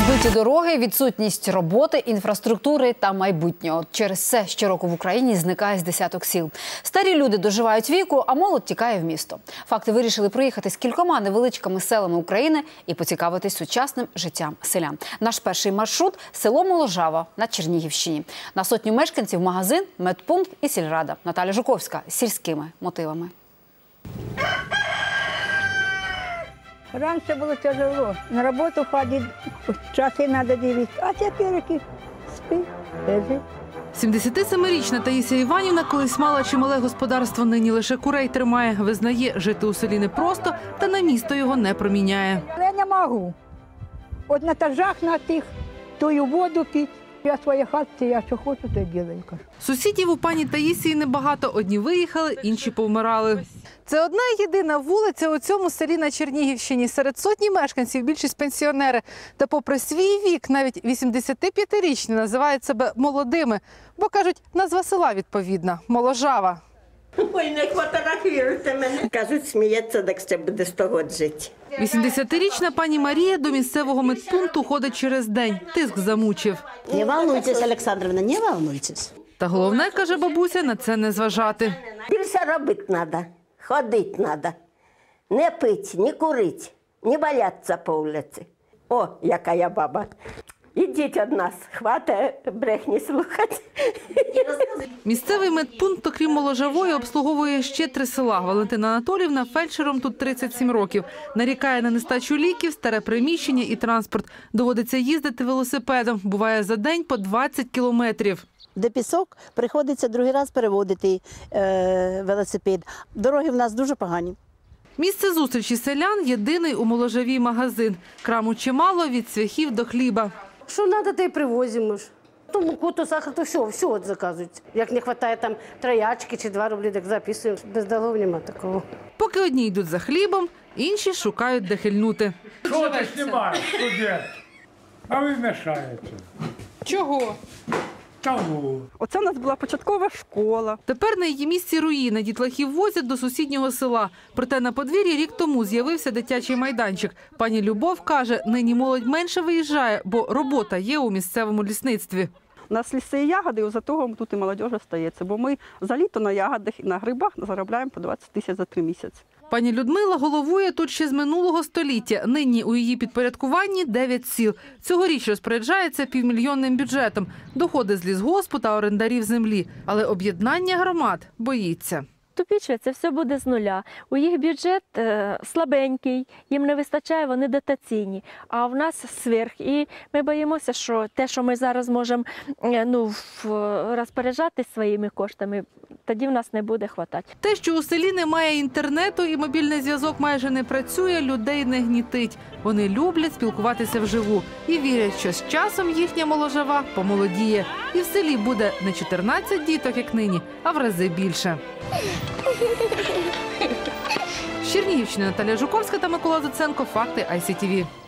Розбиті дороги, відсутність роботи, інфраструктури та майбутнього. Через це щороку в Україні зникає з десяток сіл. Старі люди доживають віку, а молодь тікає в місто. Факти вирішили проїхати з кількома невеличкими селами України і поцікавитись сучасним життям селян. Наш перший маршрут – село Моложава на Чернігівщині. На сотню мешканців магазин, медпункт і сільрада. Наталя Жуковська з сільськими мотивами. Раньше было тяжело. На работу ходить, часы надо делить. А теперь спи, лежи. 77-річна Таїсія Іванівна колись мала чимале господарство, нині лише курей тримає. Визнає, жити у селі непросто, та на місто його не проміняє. Я не можу. От на етажах на тих, тую воду пить. Я своя хатці, я що хочу, то й ділаю. Сусідів у пані Таїсії небагато. Одні виїхали, інші повмирали. Це одна єдина вулиця у цьому селі на Чернігівщині. Серед сотні мешканців більшість пенсіонери. Та попри свій вік, навіть 85-річні називають себе молодими. Бо, кажуть, назва села відповідна – Моложава. Ой, не фотографіруйте мене. Кажуть, сміється, так ще буде 100 років жити. 80-річна пані Марія до місцевого медпункту ходить через день. Тиск замучив. Не волнуйтесь, Олександровна, не волнуйтесь. Та головне, каже бабуся, на це не зважати. Більше робити треба, ходити треба. Не пити, не курити, не валятися по вулиці. О, яка я баба. Ідіть від нас, хватає брехні слухати. Місцевий медпункт, окрім Моложавої, обслуговує ще 3 села. Валентина Анатоліївна фельдшером тут 37 років. Нарікає на нестачу ліків, старе приміщення і транспорт. Доводиться їздити велосипедом. Буває за день по 20 кілометрів. Де пісок, приходиться другий раз переводити велосипед. Дороги в нас дуже погані. Місце зустрічі селян – єдиний у Моложаві магазин. Краму чимало від цвяхів до хліба. Що треба, те й привозимо ж. То муку, то сахар, то все от заказують. Як не вистачає там троячки чи 2 рублі, так записуємо. Без долгов нема такого. Поки одні йдуть за хлібом, інші шукають де хильнути. Що ти знімаєш, студент? А ви мешаєте. Чого? Тому. Оце у нас була початкова школа. Тепер на її місці руїни. Дітлахів возять до сусіднього села. Проте на подвір'ї рік тому з'явився дитячий майданчик. Пані Любов каже, нині молодь менше виїжджає, бо робота є у місцевому лісництві. У нас ліси і ягоди, за того тут і молодь остається. Бо ми за літо на ягодах і на грибах заробляємо по 20 тисяч за 3 місяці. Пані Людмила головує тут ще з минулого століття. Нині у її підпорядкуванні 9 сіл. Цьогоріч розпоряджається півмільйонним бюджетом. Доходи з лісгоспу та орендарів землі. Але об'єднання громад боїться. Тупіче, це все буде з нуля. У їх бюджет слабенький, їм не вистачає, вони дотаційні. А в нас сверх. І ми боїмося, що те, що ми зараз можемо розпоряджатися своїми коштами, тоді в нас не буде вистачати. Те, що у селі немає інтернету і мобільний зв'язок майже не працює, людей не гнітить. Вони люблять спілкуватися вживу і вірять, що з часом їхня Моложава помолодіє. І в селі буде не 14 діток, як нині, а в рази більше. З Чернігівщини Наталя Жуковська та Микола Заценко. Факти ICTV.